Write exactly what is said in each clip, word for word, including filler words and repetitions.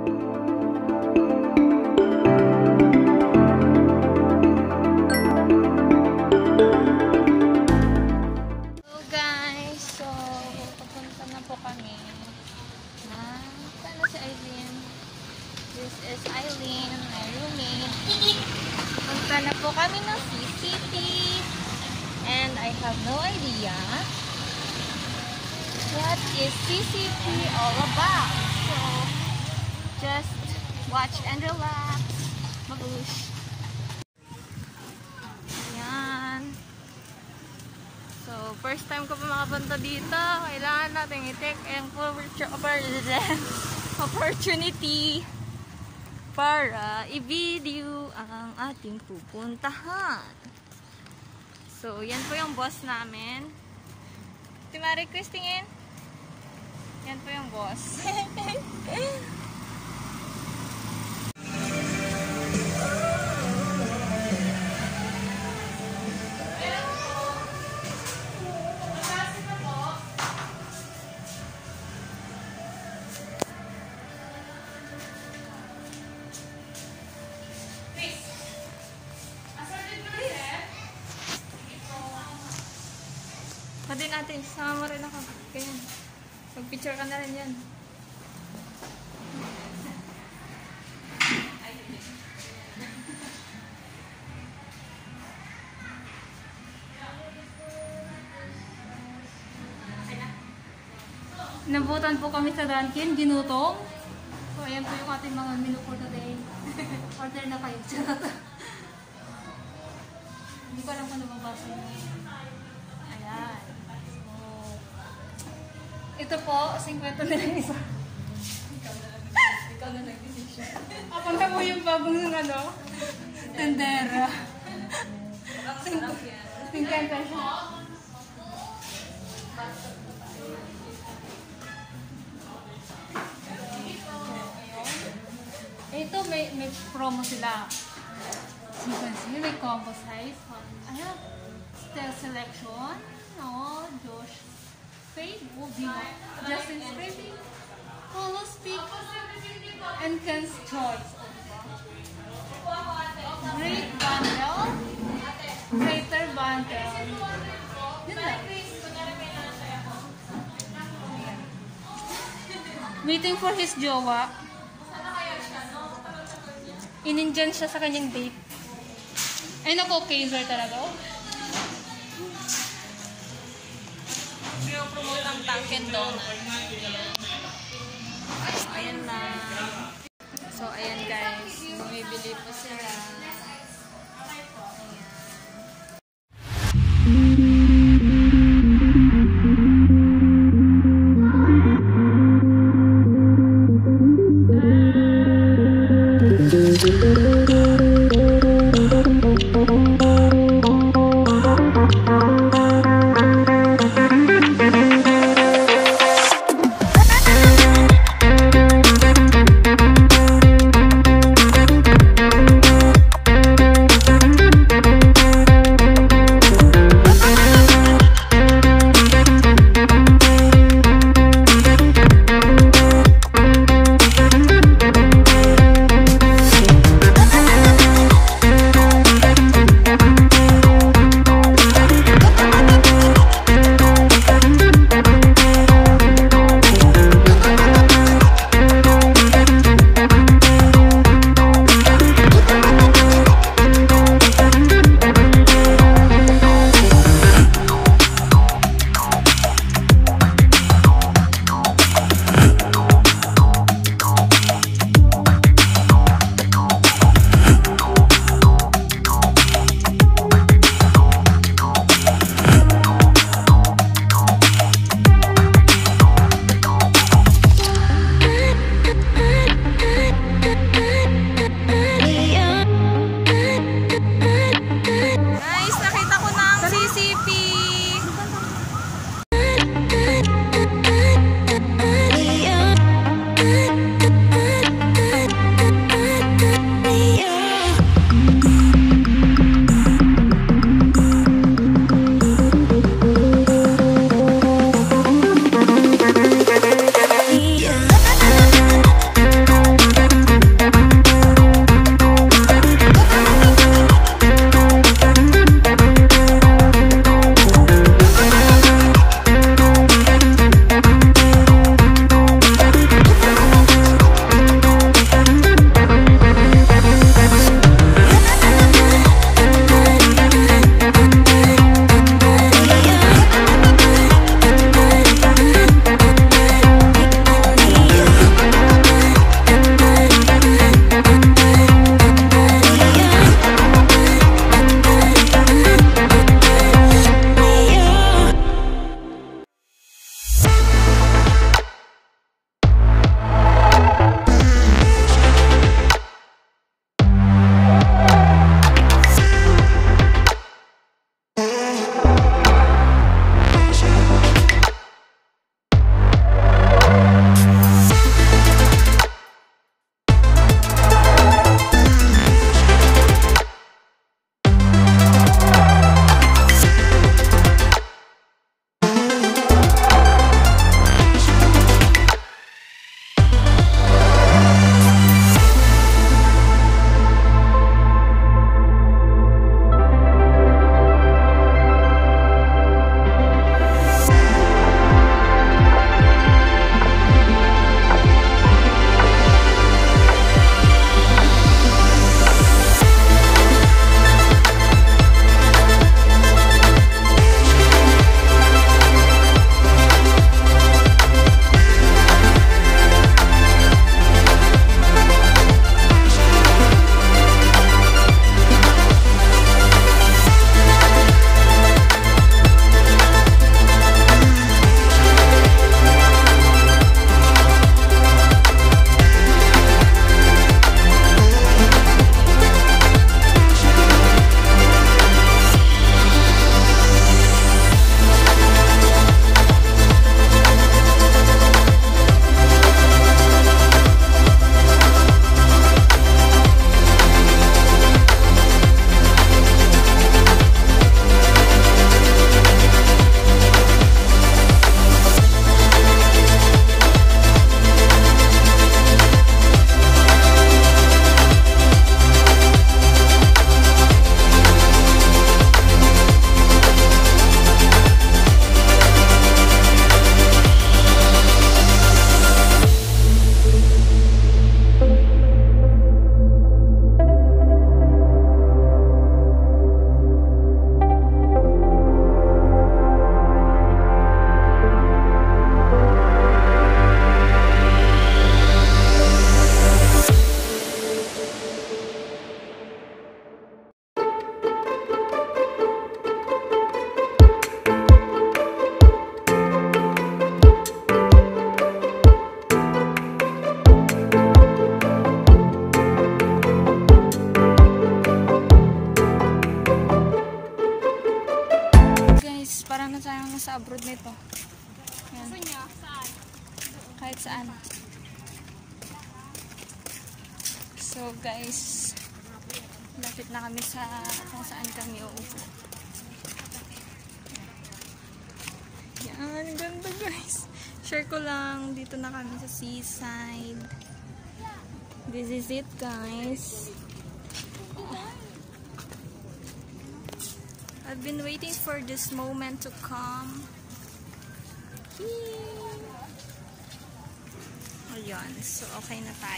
Punta na po kami ng C City and I have no idea what is C City all about. So, just watch and relax. Mabush. Yan. So, first time ko pa makapunta dito. Kailangan natin i-take ang opportunity para i-video ang ating pupuntahan. So, yan po yung boss namin. Si Marie Chris, tingin. Yan po yung boss. Pwede natin, sama mo rin ako. Ganyan. Mag-picture ka na rin yan. Nabutan po kami sa Dunkin, ginutom. So, ayan po yung ating mga menu for today. Order na kayo. Hindi ko alam kung nababasa nyo. Ayan. Ito po, fifty na lang isa. Ikaw na nag-decision. Apunta mo yung bagong ano, tendera. fifty siya. Ito, may, may promo sila. You can see, may combo size. Ayan. Style selection. No, Josh. Fade, Justin Spring, Polo Speak, and Ken's Choice. Great bundle, greater bundle. Yun lang. Waiting for his jowa. In-Indian siya sa kanyang date. Ay naku, Kaiser talaga. Promote ang Dunkin Donuts. Ayan na. So, ayan guys. Bumibili po sila. So guys, lapit na kami sa kung saan kami uupo. Yan, ganda guys. Share ko lang, dito na kami sa seaside. This is it guys. I've been waiting for this moment to come. Ayan, so okay na tayo.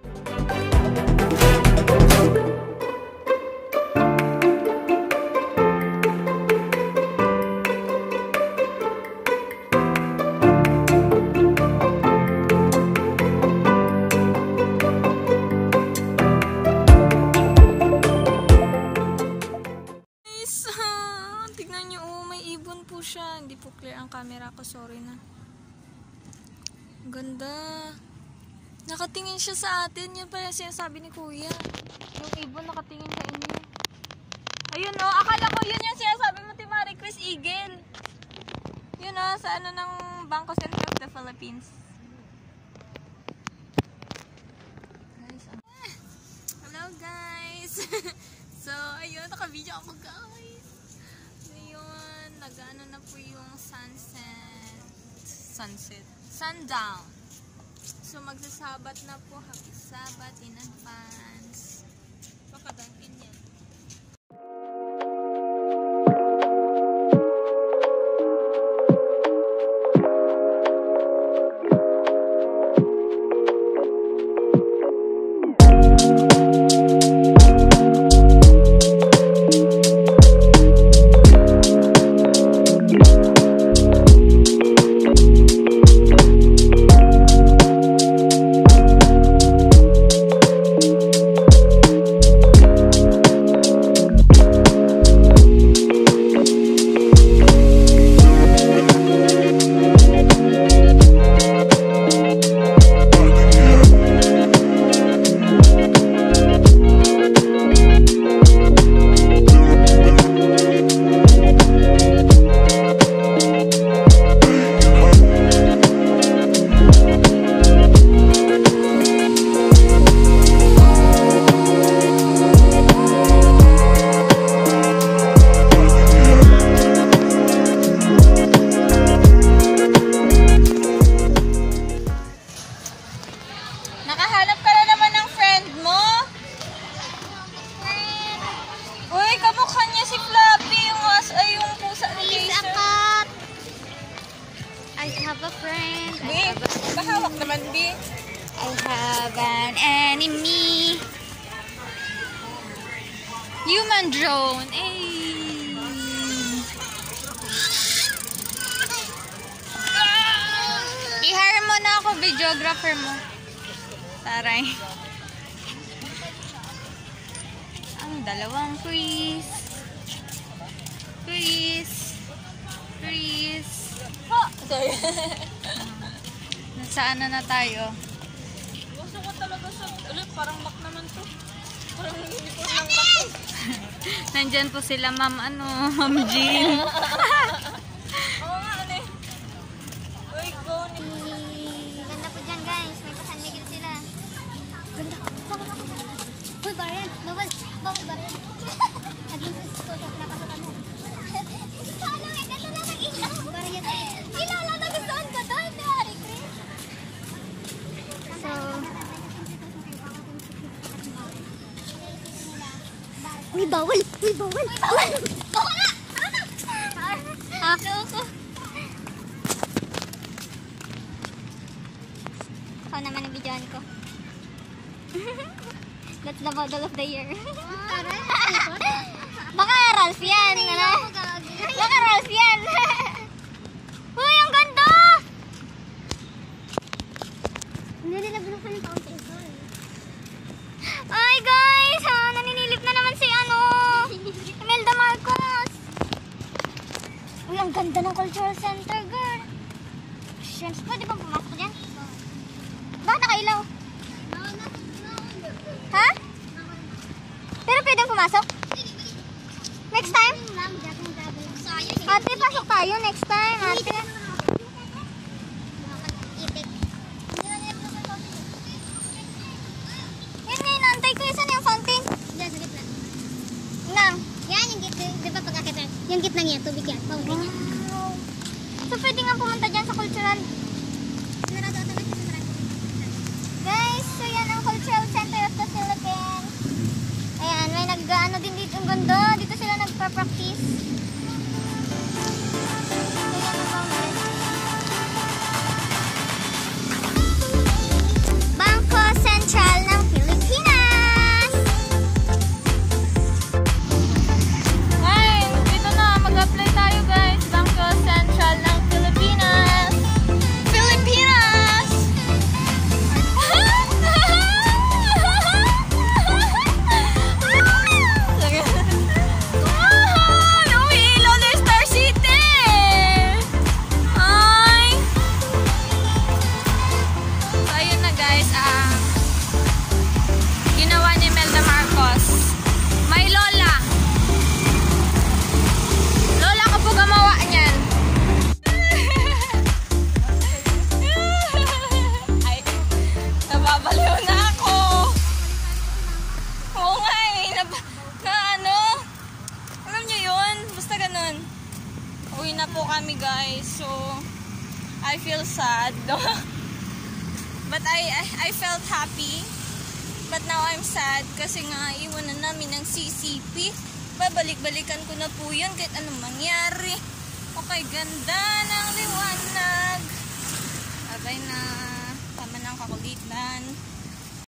Hindi po clear ang camera ko, sorry na. Ganda. Nakatingin siya sa atin. Yan pala sinasabi ni kuya. Yung ibon nakatingin sa inyo. Ayun o, akala ko yun yung sinasabi mo, Timari Chris Eagle. Yun o, sa ano ng Bangko Sentro of the Philippines. Guys, ah. Hello guys. So, ayun, naka-video ako guys. Ngayon, nag-ano na po yung sunset. Sunset. Sundown. So, magsasabat na po. Happy Sabbath in advance. Pakadangkin yan. I have an enemy. Human drone. Hey. I-hire mo na ako, videographer mo. Taray. Ang dalawang Chris. Chris. Chris. Oh, sorry. Nasaan na na tayo? Gusto ko talaga sa ulit, parang Mac naman to. Parang uniform ng Mac. Nandyan po sila, ma'am, ano, ma'am Jean. Oo nga, ano eh. Uy, go. Ganda po dyan, guys. May pasanligid sila. Ganda. Uy, Baran. Bawal. Bawal, Baran. Naging social na kasama mo. Paano eh? Ganda na nag-ilaw. Baran yan. Ilala, nagustuhan ko doon. Hari, Chris. So, uy, bawal. Uy, bawal. Uy, bawal. Bawal na. Ako ko. Ako naman ang videoan ko. That's the model of the year. Baka Ralph yan. Ano? Baka Ralph yan. Uy, ang ganda! Hindi nila binuksan yung foundation. Ay guys, ha, naninilip na naman si ano, Imelda Marcos. Uy, ang ganda ng cultural center, girl. Siyempre, pwede bang pumasok dyan? Bakit nakailaw? Ha? Pero pwedeng pumasok? Next time? Ate, pasok tayo next time, ate. Yan nga, inaantay dikit lang yan, tubig yan. Fountain yan. So, pwede nga pumunta dyan sa cultural. Guys, so yan ang Cultural Center of the Philippines. Ayan, may nag-ano din dito. Ang ganda. Dito sila nagpa-practice. So, yan ang fountain. Bangko Sentral ng Pilipinas. Ay, dito na. Mag-apply tayo guys. Bangko Sentral ng Pilipinas. Pilipinas! Wow! Umihilo na yung Star City! Ay! So, ayun na guys. Ah, ginawa ni Imelda Marcos. May lola. Lola ko po gumawa niyan. Ay, nababaliw na ako. Oo nga eh. Nab na ano? Alam niyo yun? Basta ganun. Uwi na po kami guys. So, I feel sad. But I, I, I felt happy. But now I'm sad kasi nga iwan na namin ng C C P. Babalik-balikan ko na po yun kahit anong mangyari. Okay, ganda ng liwanag. Abay na. Tama ng kakulitan.